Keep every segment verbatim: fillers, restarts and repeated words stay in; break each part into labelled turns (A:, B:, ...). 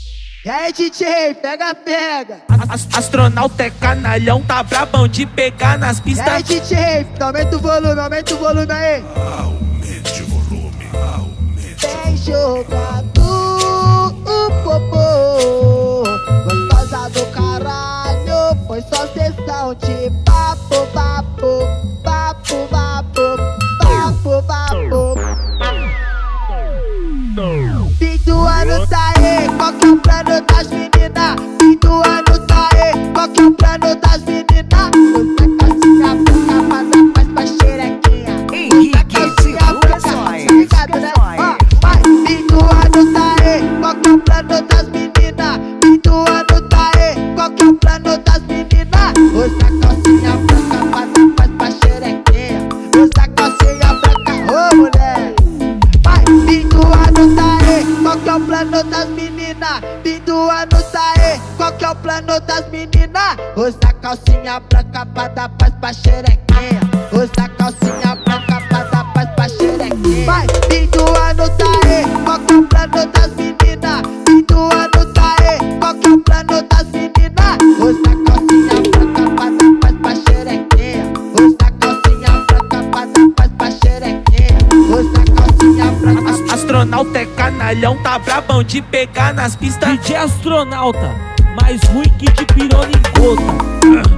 A: E aí, D J, pega, pega.
B: As, astronauta é canalhão, tá brabão de pegar nas pistas.
A: E aí, D J, aumenta o volume, aumenta o volume aí.
C: Aumente o volume, aumente.
A: Tem jogado o popô, gostosa do caralho. Foi só sessão de papo, papo, papo, papo, papo, papo. Fim do ano tá aí, qual que é o plano das meninas? Fim do ano tá aí, qual que é o plano das meninas? Usa calcinha branca pra dar paz pra xerequinha. Usa calcinha branca, ligado, né? Ó, vai. Fim do ano tá aí, qual que é o plano das meninas? Fim do ano tá aí, qual que é o plano das meninas? Usa calcinha branca pra dar paz pra xerequinha. Usa calcinha branca, ô mulher. Vai. Fim do ano tá aí, qual que é o plano das meninas? Fim do ano tá aí, qual que é o plano das meninas? Usa calcinha branca pra dar paz pra xerequinha. Usa calcinha branca pra dar paz pra xerequinha. Vai, fim do ano tá aí, qual que é o plano das meninas? Fim do ano tá aí, qual que é o plano das meninas? Usa calcinha branca pra dar paz pra xerequinha. Usa calcinha branca pra dar paz pra xerequinha. Usa calcinha branca.
B: As, astronauta é canalhão, tá brabão de pegar nas pistas.
D: D J astronauta, mais ruim que de pirona em gota.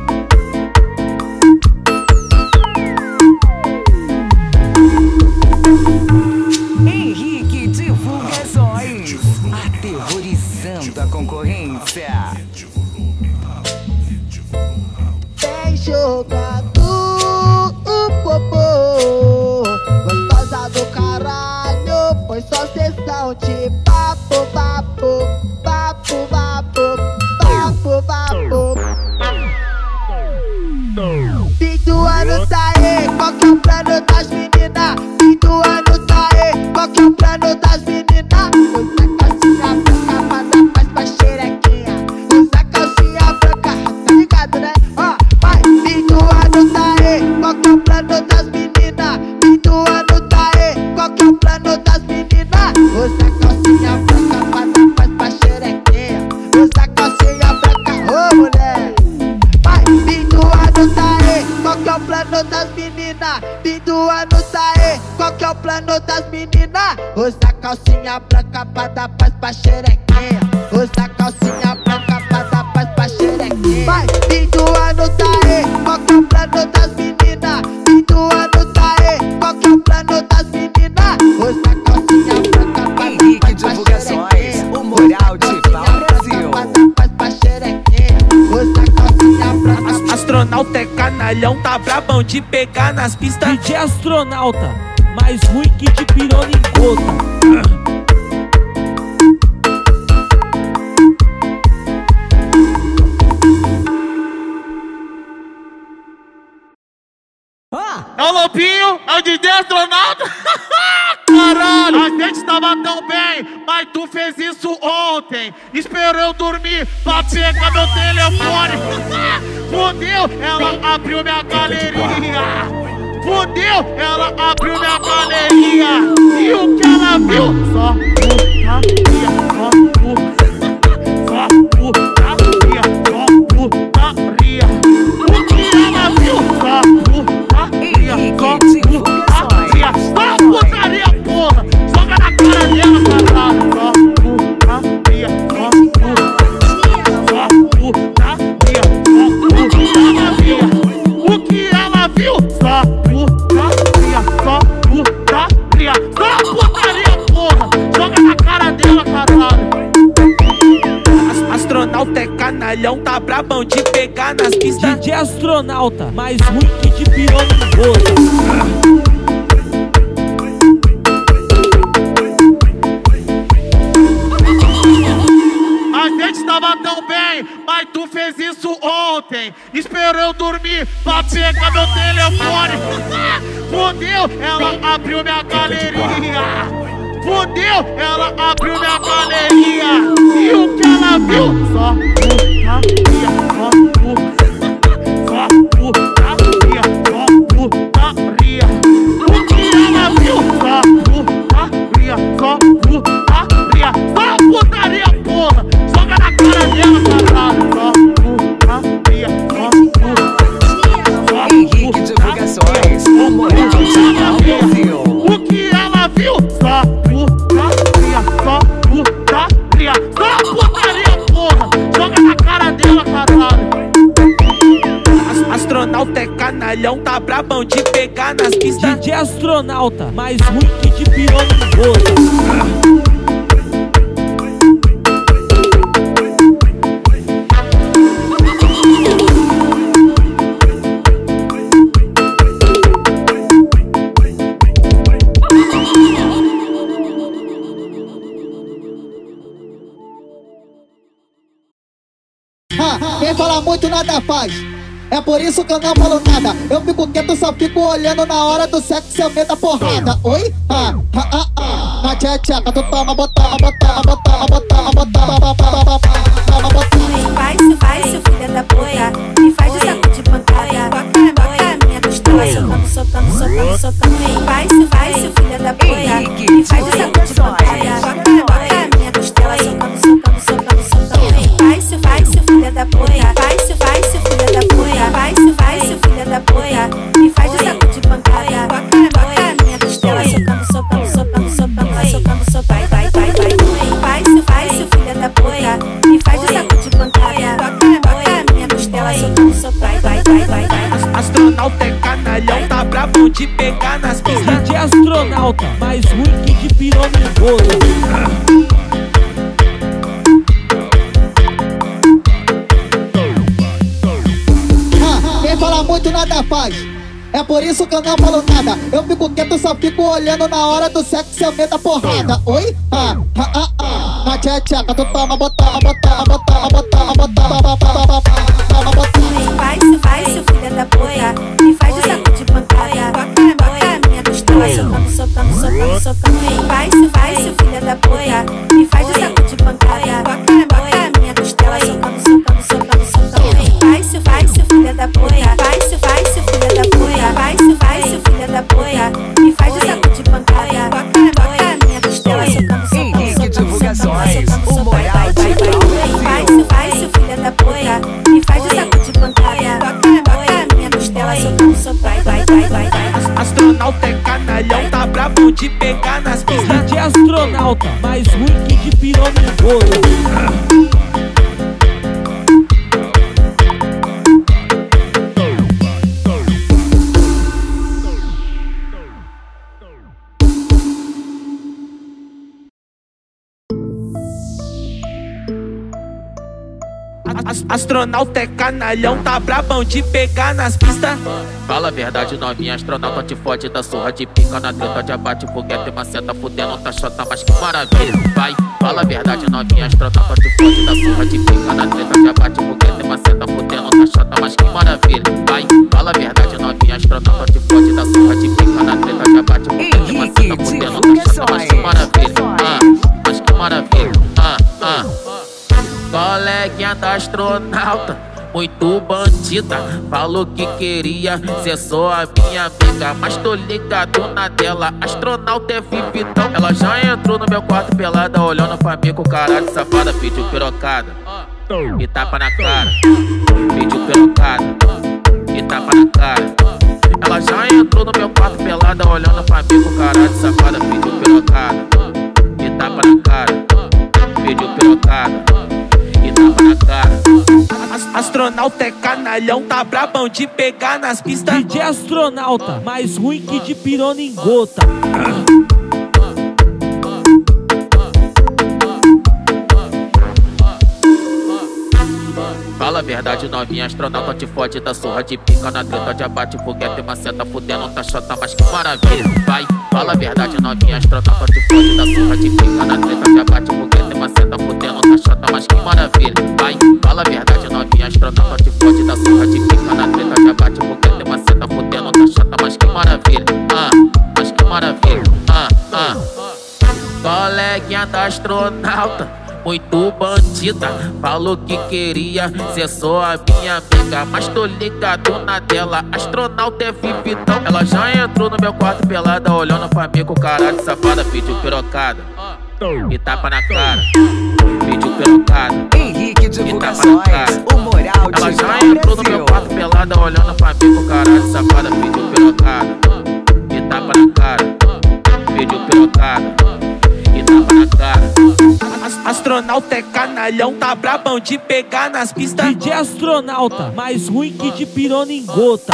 E: Henrique Divulgações, aterrorizando a concorrência.
C: Aumente o volume, aumente o volume.
A: Tem jogado o popô, gostosa do caralho. Foi só sessão de papo, papo, papo, papo, papo, papo. Fim do ano tá aí, qual que é o plano das meninas? Fim do ano tá aí, qual que é o plano das meninas? Usa calcinha branca pra dar paz pra xerequinha. Usa calcinha branca, tá ligado, né? Ó, vai. Fim do ano tá aí, qual que é o plano das meninas? Fim do ano tá aí, qual que é o plano das meninas? Usa calcinha branca pra dar paz pra xerequinha. Usa calcinha branca, ô mulher. Vai, fim do ano tá aí, qual que é o plano das meninas? Fim do ano tá aí, qual que é o plano das meninas? Usa calcinha branca pra dar paz pra xerequinha. Usa calcinha branca pra dar paz pra xerequinha. Vai, fim do ano tá aí, qual que é o plano das meninas? Fim do ano tá aí, qual que é o plano das meninas? Usa calcinha branca pra dar
E: Henrique
A: paz pra
E: Divulgações,
A: xerequinha.
E: o moral de pau Brasil.
A: Pra dar paz pra xerequinha. Usa calcinha branca.
B: As, astronauta é canalhão, tá brabão de pegar nas pistas.
D: D J astronauta, mais ruim que de pirona em gota.
F: É o Lobinho, é o D J astronauta. Caralho, a gente tava tão bem, mas tu fez isso ontem. Esperou eu dormir pra pegar meu telefone. Fudeu, ela abriu minha galeria. Fudeu, ela abriu minha galeria. E o que ela viu? Só putaria, só putaria, só putaria, só putaria. O que ela viu? Só putaria, só putaria, só putaria, porra. Joga na cara dela, caralho. Só putaria, só putaria, só putaria, só putaria. O que ela viu? Só putaria, só putaria, só putaria, porra. Joga na cara dela, caralho.
B: As, astronauta é canalhão, tá brabão de pegar nas pistas.
D: D J astronauta, mais ruim que de pirona em gota.
F: A gente tava tão bem, mas tu fez isso ontem. Esperou eu dormir pra pegar meu telefone. Fudeu, ela abriu minha galeria. Fudeu, ela abriu minha galeria. E o que ela viu? Só putaria, só putaria, só putaria, só putaria. O que ela viu? Só putaria, só putaria, só putaria, porra.
B: Astronauta é canalhão, tá brabão de pegar nas pistas.
D: D J Astronauta, mais ruim que de pirona em gota.
A: Quem fala muito nada faz. É por isso que eu não falo nada. Eu fico quieto, só fico olhando na hora do sexo, eu meto a porrada. Oi? Ah, ah, ah, ah. Na tcheca, tu toma, botama, botama, botama, botama, botama, botama, botama.
G: Faz, faz, seu filho da puta. Me faz de saco de pancada. Bota, bota a minha costela. Soltando, soltando, soltando, soltando. Faz, faz, seu filho da puta. Me faz de saco de pancada. Bota, bota a minha costela. Soltando, soltando, soltando, soltando. Faz, faz, seu filho da puta. Faz, faz, seu filho da puta. Faz, faz, seu filho da puta. Me faz de saco de pancada. Bota, bota a minha costela. Soltando, soltando, soltando, soltando. Vai soltando, soltando. Vai, vai, vai, vai. Faz, faz, seu filho da puta. Me faz de saco de pancada. Bota, bota a minha costela. Soltando, soltando. Vai, vai, vai, vai, vai.
B: Astronauta é canalhão, tá brabão de pegar nas pistas.
D: D J Astronauta, mais ruim que de pirona em gota.
A: Quem fala muito nada faz. É por isso que eu não falo nada. Eu fico quieto, só fico olhando na hora do sexo, eu meto a porrada. Oi? Ah, ah, ah, ah. Na tcheca, tu toma, botama, botama, botama, botama, botama, botama, botama.
G: Faz, faz, seu filho da puta. Me faz de saco de pancada. Bota, bota a minha costela. Soltando, soltando, soltando, soltando. Faz, faz, seu filho da puta. Me faz de saco de pancada. Bota, bota a minha costela. Soltando, soltando, soltando, soltando. Faz, faz, seu filho da puta. Faz, faz, seu filho da puta. Faz, faz, seu filho da puta. Me faz de saco de pancada. Bota, bota a minha costela. Soltando, soltando,
E: Henrique
G: soltando,
E: Divulgações,
G: soltando,
E: o moral
G: vai, vai,
E: de
G: vai. Faz, faz, seu filho da puta. Me faz de saco de pancada. Bota, bota a minha costela. Soltando, soltando, vai, vai, vai, vai, vai.
B: Astronauta é canalhão, tá brabão de pegar nas pistas.
D: D J Astronauta, mais ruim que de pirona em gota.
B: Astronauta é canalhão, tá brabão de pegar nas pistas.
H: Fala a verdade, novinha, astronauta te fode da surra de pica na treta de abate, foguete, maceta, fudendo, tá chata, mas que maravilha. Vai, fala a verdade, novinha, astronauta te fode da surra de pica na treta de abate, foguete, maceta, fudendo, tá chata, mas que maravilha. Vai, fala a verdade, novinha, astronauta te fode da surra de pica na treta de abate, foguete, maceta, fudendo, tá chata, mas que maravilha. Ah, mas que maravilha. Ah, ah. Coleguinha da astronauta, muito bandida, falou que queria ser só a minha amiga, mas tô ligado na dela, astronauta é vivitão. Ela já entrou no meu quarto pelada, olhando pra mim com caralho safada, pediu pirocada e tapa na cara, pediu pirocada e tapa na cara. Ela já entrou no meu quarto pelada, olhando pra mim com caralho safada, pediu pirocada e tapa na cara, pediu pirocada e tapa na cara.
B: Astronauta é canalhão, tá brabão de pegar nas pistas.
D: D J Astronauta, mais ruim que de pirona em gota.
H: Fala a verdade, novinha, astronauta te fode da surra de pica na treta de abate, foguete, maceta, fudendo, tá chata, mas que maravilha. Vai, fala a verdade, novinha, astronauta te fode da surra de pica na treta de abate, foguete, maceta, fudendo, tá chata, mas que maravilha. Vai, fala a verdade, novinha, astronauta te fode da surra de pica na treta de abate, foguete, maceta, fudendo, tá chata, mas que maravilha. Ah, mas que maravilha. Ah, ah. Coleguinha da astronauta, muito bandida, falou que queria ser só a minha amiga, mas tô ligado na dela, astronauta é vivitão. Ela já entrou no meu quarto pelada, olhando pra mim com caralho safada, pediu pirocada e tapa na cara, pediu pirocada
E: Henrique Divulgações, o moral de
H: Ela já entrou no meu quarto pelada, olhando pra mim com caralho safada, pediu pirocada e tapa na cara, pediu pirocada e tapa na cara.
B: Astronauta é canalhão, tá brabão de pegar nas pistas.
D: D J Astronauta, mais ruim que de pirona em gota.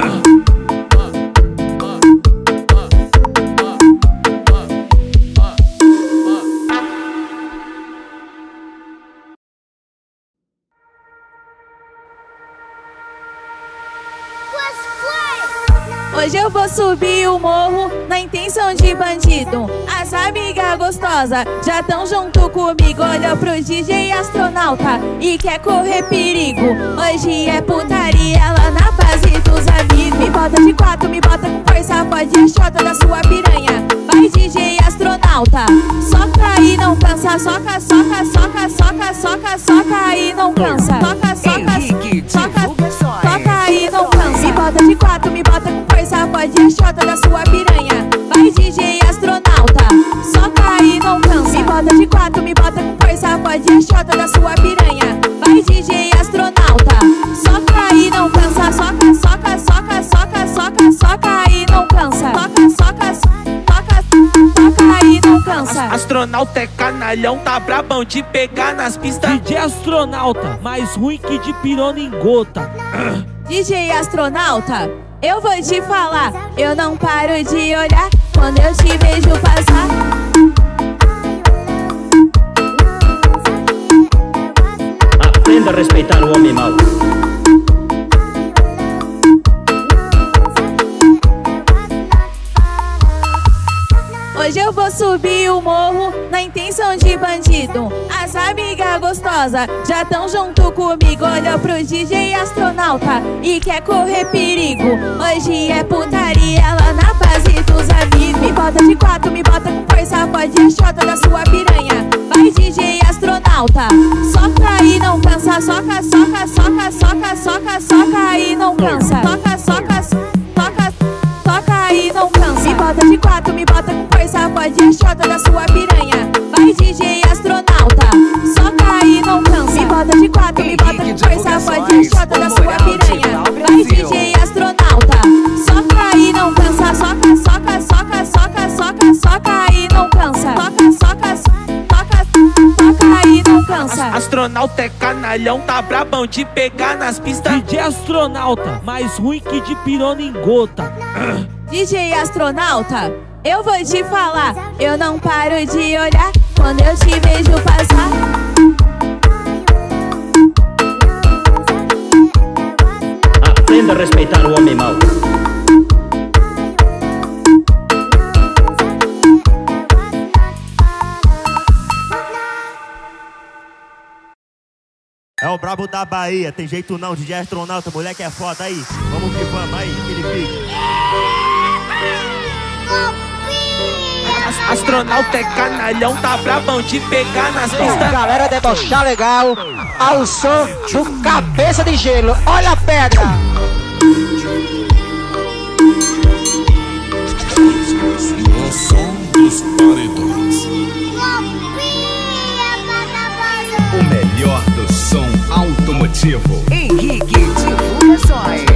G: Hoje eu vou subir o morro na intenção de bandido. As amigas gostosas já tão junto comigo. Olha pro D J Astronauta e quer correr perigo. Hoje é putaria lá na base dos amigos. Me bota de quatro, me bota com força, pode a chota da sua piranha. Vai D J Astronauta, soca e não cansa. Soca, soca, soca, soca, soca, soca e não cansa. Soca, soca, soca, soca e não cansa. Me bota de quatro, me bota com força, pode a chota da sua piranha. Vai D J Astronauta, soca e não cansa. Me bota de quatro, me bota com força, pode a chota da sua piranha. Vai D J Astronauta, soca e não cansa. Soca, soca, soca, soca, soca, soca e não cansa. Soca, soca, soca, soca e não cansa.
B: Astronauta é canalhão, tá brabão de pegar nas pistas.
D: D J Astronauta, mais ruim que de pirona em gota.
G: D J Astronauta, eu vou te falar, eu não paro de olhar quando eu te vejo passar.
I: Aprenda a respeitar o homem mau.
G: Hoje eu vou subir o morro na intenção de bandido. As amigas gostosas já tão junto comigo. Olha pro D J Astronauta e quer correr perigo. Hoje é putaria lá na base dos amigos. Me bota de quatro, me bota com força, pode a chota da sua piranha. Vai D J Astronauta, soca e não cansa. Soca, soca, soca, soca, soca, soca e não cansa. Soca, soca, soca, soca e não cansa. Me bota de quatro, me bota com força, pode a chota da sua piranha. Vai D J Astronauta, soca e não cansa. Me bota de quatro, me bota com força, pode a chota da sua piranha. Vai D J Astronauta, soca e não cansa. Soca, soca, soca, soca, soca, soca e não cansa. Soca, soca, soca, soca e não cansa.
B: Astronauta é canalhão, tá brabão de pegar nas pistas.
D: D J Astronauta, mais ruim que de pirona em gota.
G: D J Astronauta, eu vou te falar, eu não paro de olhar quando eu te vejo passar.
I: Aprenda a respeitar o homem mau.
J: É o brabo da Bahia, tem jeito não, D J Astronauta, moleque é foda aí. Vamos que vamos aí, aquele pique.
B: Astronauta é canalhão, tá brabão de pegar nas pistas.
K: Galera debochar legal, ao som do Cabeça de Gelo. Olha a pedra!
C: O som dos paredões. O melhor do som automotivo.
E: Henrique Divulgações.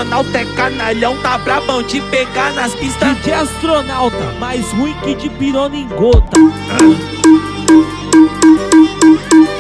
B: astronauta é canalhão, tá brabão de pegar nas pistas.
D: D J Astronauta, mais ruim que de pirona em gota.